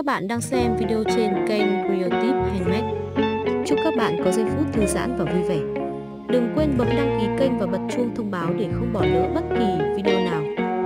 Các bạn đang xem video trên kênh Creative Handmade. Chúc các bạn có giây phút thư giãn và vui vẻ. Đừng quên bấm đăng ký kênh và bật chuông thông báo để không bỏ lỡ bất kỳ video nào.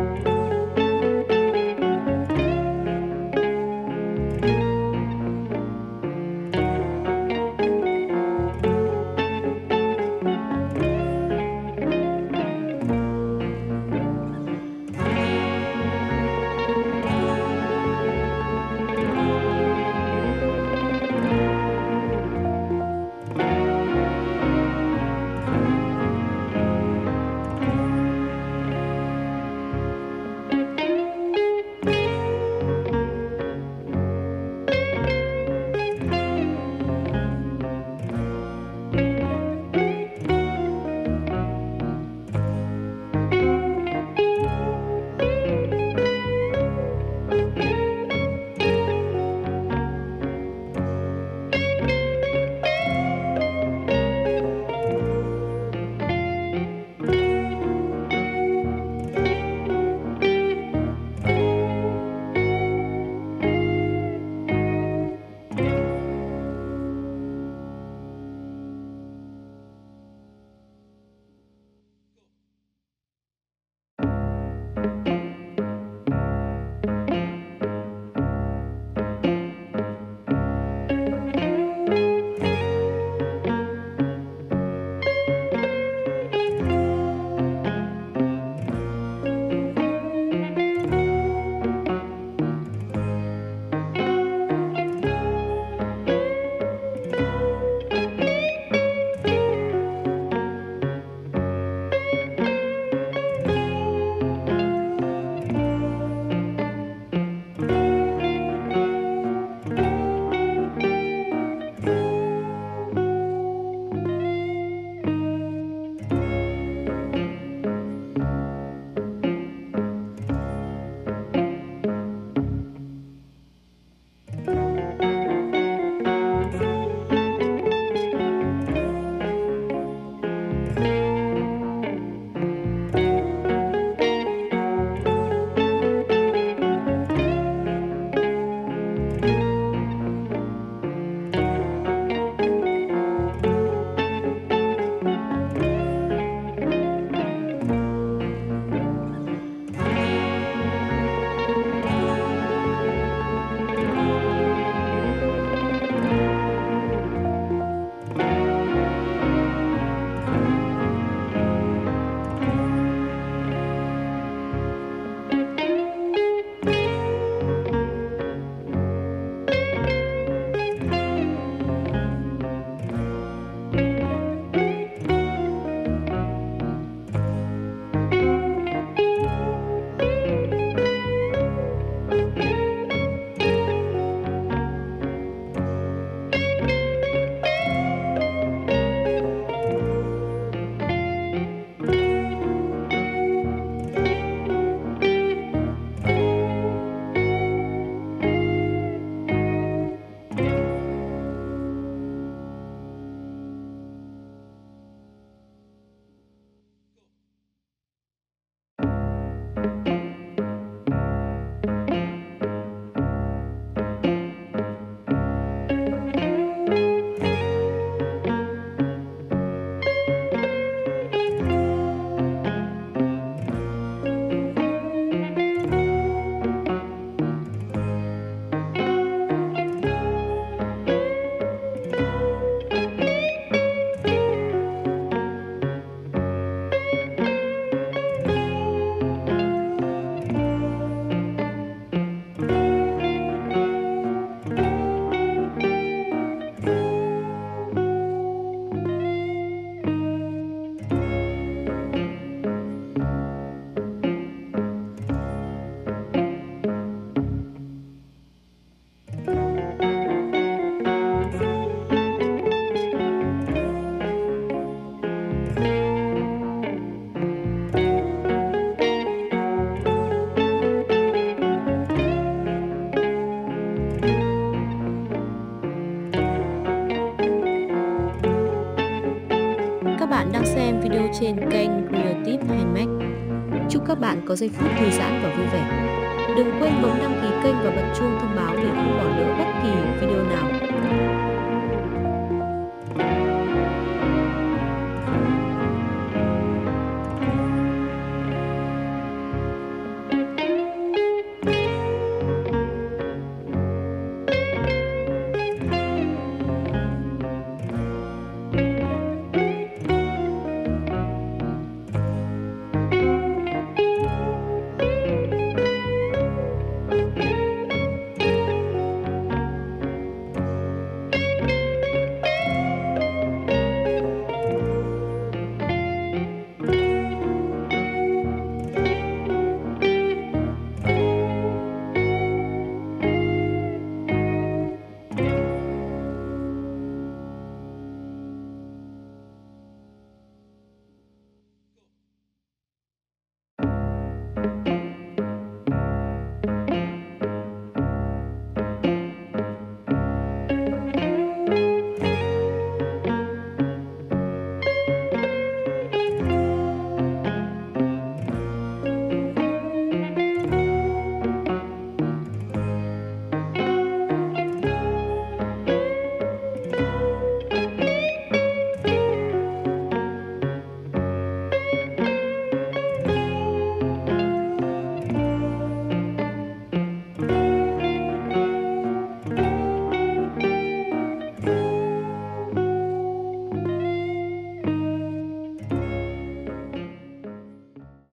Các bạn đang xem video trên kênh Creative Handmade. Chúc các bạn có giây phút thư giãn và vui vẻ. Đừng quên bấm đăng ký kênh và bật chuông thông báo để không bỏ lỡ bất kỳ video nào.